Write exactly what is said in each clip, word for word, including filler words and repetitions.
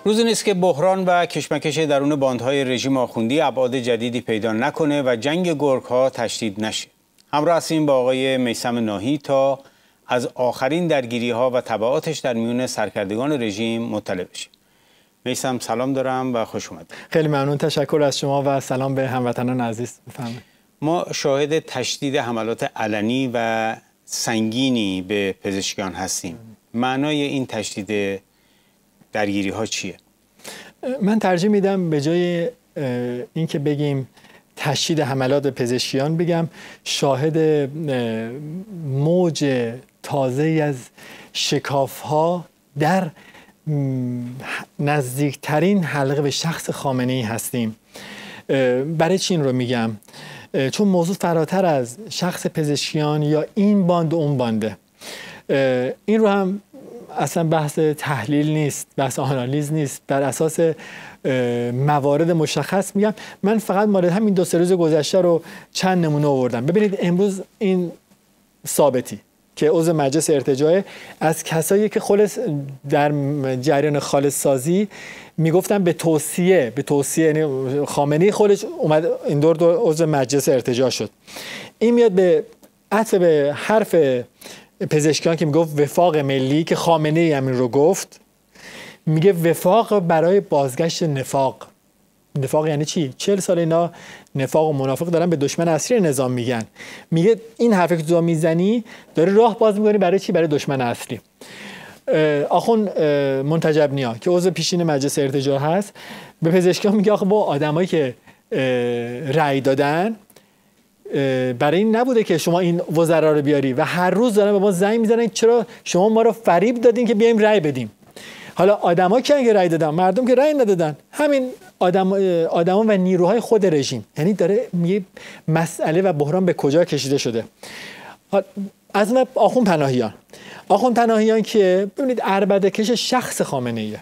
روزی نیست که بحران و کشمکش درون باندهای رژیم آخوندی ابعاد جدیدی پیدا نکنه و جنگ گرگ‌ها تشدید نشه. همراه هستیم با آقای میثم ناهی تا از آخرین درگیری‌ها و تبعاتش در میون سرکردگان رژیم مطلع بشیم. میثم سلام دارم و خوش اومدید. خیلی ممنون، تشکر از شما و سلام به هموطنان عزیز. بفرمایید. ما شاهد تشدید حملات علنی و سنگینی به پزشکیان هستیم. معنای این تشدید درگیری ها چیه؟ من ترجیح میدم به جای اینکه بگیم تشدید حملات به پزشکیان بگم شاهد موج تازه‌ای از شکاف‌ها در نزدیکترین حلقه به شخص خامنه‌ای هستیم. برای چی این رو میگم؟ چون موضوع فراتر از شخص پزشکیان یا این باند و اون بانده. این رو هم اصلا بحث تحلیل نیست، بحث آنالیز نیست، بر اساس موارد مشخص میگم. من فقط مورد همین دو سه روز گذشته رو چند نمونه آوردم. ببینید امروز این ثابتی که عضو مجلس ارتجاع از کسایی که خالص در جریان خالص سازی میگفتن به توصیه به توصیه یعنی خامنه‌ای خودش اومد این دور دور عضو مجلس ارتجاع شد. این میاد به عطف به حرف پزشکیان که میگفت وفاق ملی که خامنه‌ای همین رو گفت، میگه وفاق برای بازگشت نفاق. نفاق یعنی چی؟ چهل سال اینا نفاق و منافق دارن به دشمن اصلی نظام میگن. میگه این حرفی که تو میزنی داره راه باز میکنی برای چی؟ برای دشمن اصلی. آخوند منتجب نیا که عضو پیشین مجلس ارتجاع هست به پزشکیان میگه آخه با آدمایی که رأی دادن برای این نبوده که شما این وزرا رو بیاری و هر روز دارن به ما زنگ میزنن چرا شما ما رو فریب دادین که بیایم رأی بدیم. حالا آدما که اگه رأی دادن، مردم که رأی ندادن، همین آدم آدما و نیروهای خود رژیم. یعنی داره میگه مسئله و بحران به کجا کشیده شده. از اون آخوند پناهیان آخوند پناهیان که ببینید عربده کش شخص خامنه‌ایه.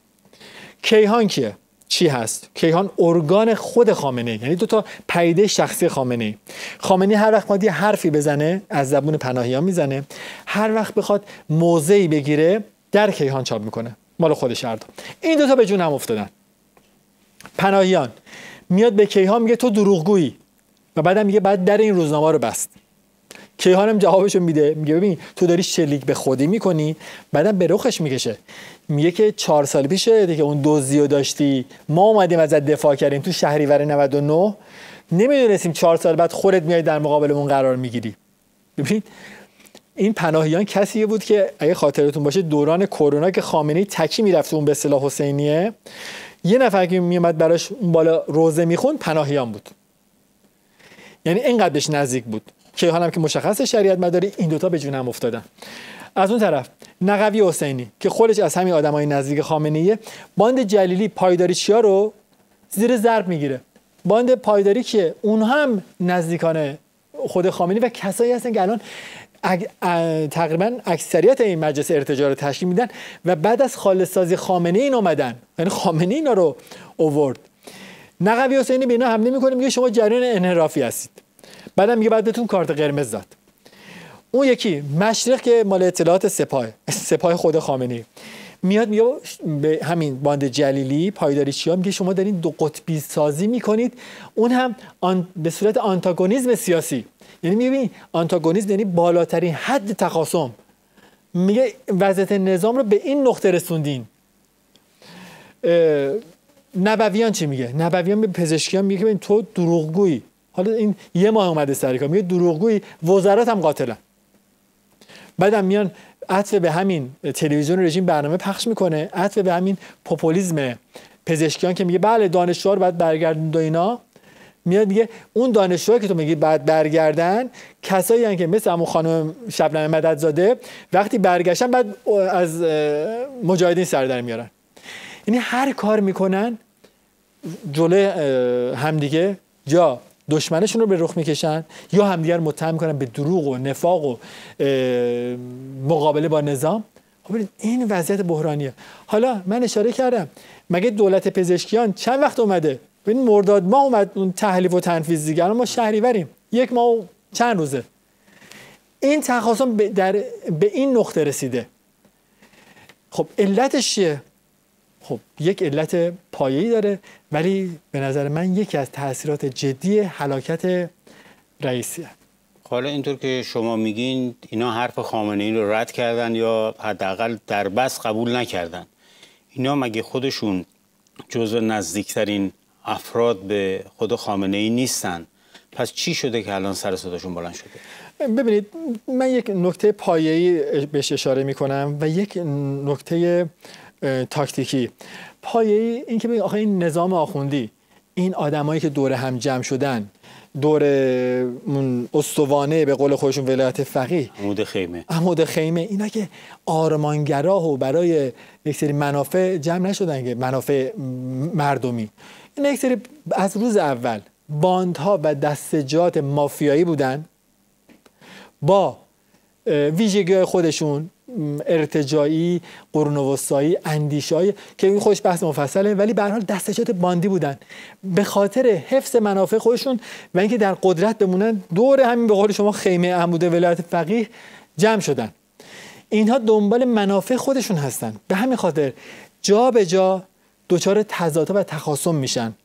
کیهان کیه؟ چی هست؟ کیهان ارگان خود خامنه‌ای، یعنی دو تا پدیده شخصی خامنه‌ای. خامنه‌ای هر وقت میاد یه حرفی بزنه از زبون پناهیان میزنه، هر وقت بخواد موضعی بگیره در کیهان چاپ میکنه مال خودش هر دو. این دو تا به جون هم افتادن. پناهیان میاد به کیهان میگه تو دروغگویی و بعدم میگه بعد در این روزنامه رو بست. کیهان هم جوابشو میده، میگه ببین تو داری شلیک به خودی میکنی، بعدم به رخش میکشه میگه که چهار سال پیش که اون دزدیو داشتی ما اومدیم ازت دفاع کردیم تو شهریور نود و نه، نمیدونستیم چهار سال بعد خودت میای در مقابلمون قرار میگیری. ببین این پناهیان کسی بود که اگه خاطرتون باشه دوران کرونا که خامنه‌ای تکی میرفت اون به اصطلاح حسینیه، یه نفر که میومد براش اون بالا روزه میخوند پناهیان بود. یعنی اینقدر بهش نزدیک بود. کیهان هم که مشخص شریعت مداری، این دوتا به جون هم افتادن. از اون طرف نقوی حسینی که خودش از همین آدمای نزدیک خامنه‌ایه، باند جلیلی پایداری چیا رو زیر ضرب میگیره. باند پایداری که اونها هم نزدیکان خود خامنه‌ای و کسایی هستن که الان اگ... تقریبا اکثریت این مجلس ارتجاع رو تشکیل میدن و بعد از خالص سازی خامنه‌ای این اومدن، یعنی خامنه‌ای اینا رو آورد. نقوی حسینی به اینا حمله میکنه، میگه شما جریان انحرافی هستید. بعدم میگه بعد بهتون کارت قرمز داد. اون یکی مشرق که مال اطلاعات سپاه سپاه خود خامنه‌ای میاد میگه به همین باند جلیلی پایداری چیا، میگه شما دارین دو قطبی سازی میکنید، اون هم آن به صورت آنتاگونیسم سیاسی. یعنی میگه آنتاگونیسم یعنی بالاترین حد تخاصم. میگه وضعیت نظام رو به این نقطه رسوندین. نبویان چی میگه؟ نبویان به پزشکیان میگه ببین تو دروغگویی. حالا این یه ماه اومده سر کار، میگه دروغگویی، وزرات هم قاتلن. بعدم میان عطف به همین تلویزیون رژیم برنامه پخش میکنه، عطف به همین پوپولیسم پزشکیان که میگه بله دانشجوها رو باید برگردوند و اینا، میاد میگه اون دانشجوها که تو میگی بعد برگردن کسایی هستن که مثل همون خانم شبنم مددزاده وقتی برگشتن بعد از مجاهدین سر در میارن. یعنی هر کار میکنن جلوی همدیگه یا دشمنشون رو به رخ میکشن یا همدیگر متهم میکنن به دروغ و نفاق و مقابله با نظام. خب این وضعیت بحرانیه. حالا من اشاره کردم مگه دولت پزشکیان چند وقت اومده؟ ببین مرداد ماه اومد اون تحلیف و تنفیذ دیگه، ما شهریوریم یک ماه و چند روزه این تخاصم در به این نقطه رسیده. خب علتش چیه؟ خب یک علت پایه‌ای داره، ولی به نظر من یکی از تاثیرات جدی هلاکت رئیسیه. حالا اینطور که شما میگین اینا حرف خامنه‌ای رو رد کردن یا حداقل در بس قبول نکردن، اینا مگه خودشون جزو نزدیکترین افراد به خود خامنه‌ای نیستن؟ پس چی شده که الان سر صداشون بلند شده؟ ببینید من یک نکته پایه‌ای بهش اشاره میکنم و یک نکته تاکتیکی. پایه‌ای این که ببینید آخه این نظام آخوندی، این آدمایی که دور هم جمع شدن دور استوانه به قول خودشون ولایت فقیه، عمود خیمه عمود خیمه، اینا که آرمانگراه و برای یک سری منافع جمع نشدن که منافع مردمی، اینا یک سری از روز اول باندها و دستجات مافیایی بودن با ویژگی خودشون، ارتجاعی، قرون وسطایی، اندیشه‌ای که این خودش بحث مفصله، ولی به هر حال دستجات باندی بودن به خاطر حفظ منافع خودشون و اینکه در قدرت بمونن دور همین به قول شما خیمه عمود ولایت فقیه جمع شدن. اینها دنبال منافع خودشون هستن، به همین خاطر جا به جا دچار تضادها و تخاصم میشن.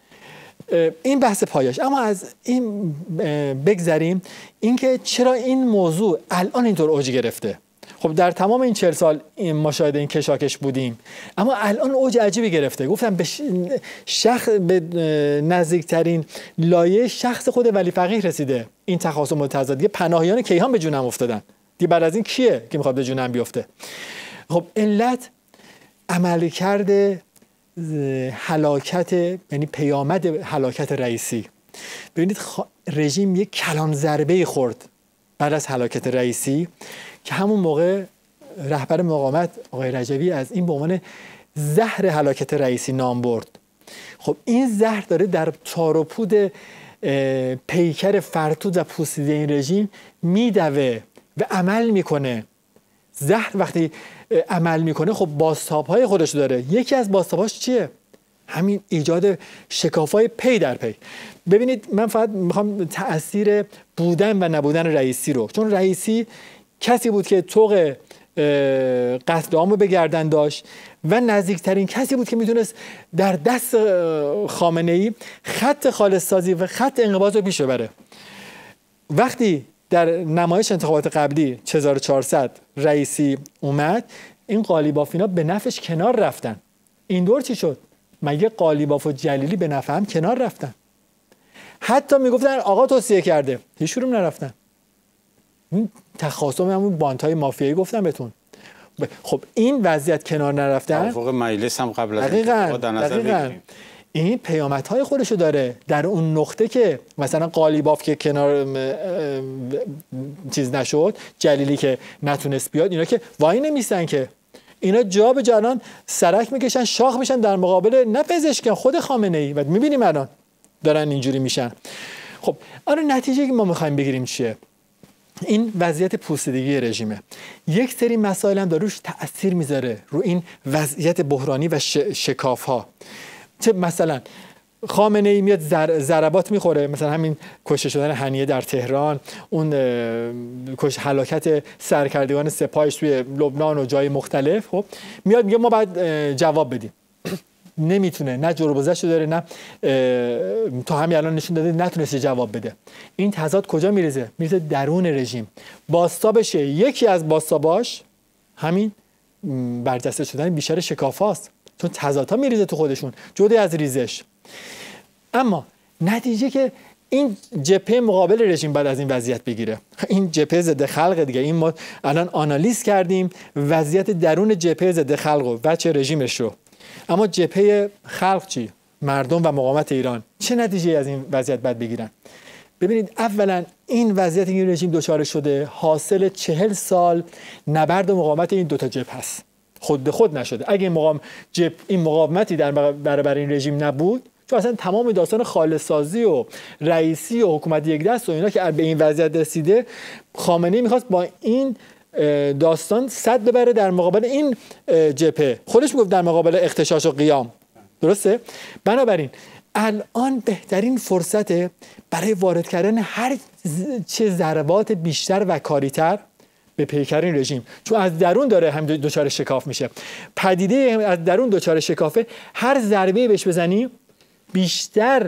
این بحث پایش. اما از این بگذریم اینکه چرا این موضوع الان اینطور اوج گرفته. خب در تمام این چهل سال این مشاهده این کشاکش بودیم، اما الان اوج عجیبی گرفته. گفتم به شخص به نزدیکترین لایه شخص خود ولی فقیه رسیده این تخاصم و تضاد. پناهیان کیهان به جونم افتادن دیگه، بعد از این کیه که میخواد به جونم بیفته؟ خب علت عملکرد هلاکت، یعنی پیامد هلاکت رئیسی. ببینید رژیم یک کلان ضربه خورد بعد از هلاکت رئیسی که همون موقع رهبر مقاومت آقای رجوی از این به عنوان زهر هلاکت رئیسی نام برد. خب این زهر داره در تار و پود پیکر فرتود و پوسیده این رژیم میدوه و عمل میکنه. زهر وقتی عمل میکنه خب بازتاب‌های خودش داره. یکی از بازتاب‌هاش چیه؟ همین ایجاد شکاف‌های پی در پی. ببینید من فقط میخوام تأثیر بودن و نبودن رئیسی رو، چون رئیسی کسی بود که طوق قتل عام رو به گردن داشت و نزدیکترین کسی بود که میتونست در دست خامنه‌ای خط خالص سازی و خط انقباض رو پیش ببره. وقتی در نمایش انتخابات قبلی هزار و چهارصد رئیسی اومد، این قالیبافینا به نفعش کنار رفتن. این دور چی شد؟ مگه قالیباف و جلیلی به نفع هم کنار رفتن؟ حتی میگفتن آقا توصیه کرده، هیچ نرفتن. این تخاصم همون باندهای مافیایی گفتم بهتون. خب این وضعیت کنار نرفتن، توافق مجلس هم قبل از دقیقاً در نظر بگیریم، این پیامدهای خودشو داره. در اون نقطه که مثلا قالیباف که کنار چیز نشد، جلیلی که نتونست بیاد، اینا که وای نمیستن که، اینا جا به جا سرک میکشن، شاخ میشن در مقابل نه پزشکان، خود خامنه‌ای. و میبینیم الان دارن اینجوری میشن. خب آره نتیجه که ما میخوایم بگیریم چیه؟ این وضعیت پوسیدگی رژیمه. یک سری مسائل هم داره روش تأثیر میذاره رو این وضعیت بحرانی و شکاف ها. چه مثلا خامنه‌ای میاد ضربات میخوره، مثلا همین کشته شدن هنیه در تهران، اون کش هلاکت سرکردگان سپاهش توی لبنان و جای مختلف. خب میاد میگه ما باید جواب بدیم. نمیتونه، نه جور گذشته داره، نه تا همین الان نشون داده نتونسته جواب بده. این تضاد کجا میریزه؟ میریزه درون رژیم. بازتابشه، یکی از بازتاباش همین برجسته شدن بیشتر شکافاست، چون تضادها میریزه تو خودشون جدا از ریزش. اما نتیجه که این جبهه مقابل رژیم بعد از این وضعیت بگیره، این جبهه ضد خلق دیگه. این ما الان آنالیز کردیم وضعیت درون جبهه ضد خلق و بچه رژیمش رو. اما جبهه خلق چی؟ مردم و مقاومت ایران چه نتیجه از این وضعیت بعد بگیرن؟ ببینید اولا این وضعیت این رژیم دچار شده حاصل چهل سال نبرد و مقاومت این دوتا جبهه است. خود به خود نشده. اگه این مقاوم جب این مقاومتی در برابر این رژیم نبود، چون اصلا تمام داستان خالص سازی و رئیسی و حکومت یک دست و اینا که به این وضعیت رسیده، خامنه‌ای میخواست با این داستان صد ببره در مقابل این جبهه. خودش میگفت در مقابل اغتشاش و قیام. درسته؟ بنابراین الان بهترین فرصته برای وارد کردن هر چه ضربات بیشتر و کاریتر به پیکر این رژیم، چون از درون داره هم دچار شکاف میشه. پدیده از درون دچار شکافه، هر ضربه بهش بزنی بیشتر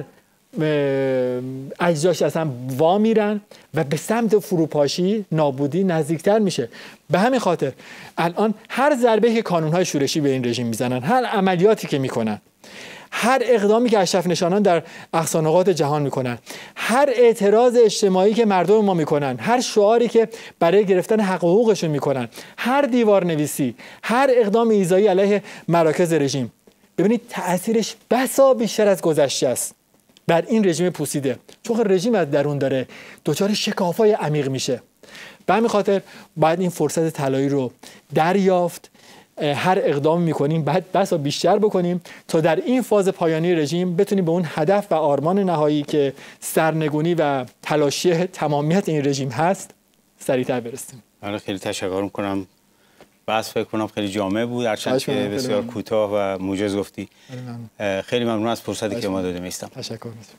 اجزاش اصلا وا میرن و به سمت فروپاشی، نابودی نزدیکتر میشه. به همین خاطر الان هر ضربه که کانونهای شورشی به این رژیم میزنن، هر عملیاتی که میکنن، هر اقدامی که اشرف نشانان در اقصا نقاط جهان میکنن، هر اعتراض اجتماعی که مردم ما میکنن، هر شعاری که برای گرفتن حق و حقوقشون میکنن، هر دیوار نویسی، هر اقدام ایذایی علیه مراکز رژیم، ببینید تأثیرش بسا بیشتر از گذشته است بر این رژیم پوسیده، چون رژیم از درون داره دچار شکافای عمیق میشه. به همین خاطر باید این فرصت طلایی رو دریافت، هر اقدام میکنیم بعد بسا بیشتر بکنیم تا در این فاز پایانی رژیم بتونیم به اون هدف و آرمان نهایی که سرنگونی و تلاشی تمامیت این رژیم هست سریعتر برسیم. حالا خیلی تشکر میکنم. بحث فکر کنم خیلی جامع بود، هرچند که بسیار کوتاه و موجز گفتی. خیلی ممنون از فرصتی که ما دادیم. تشکر.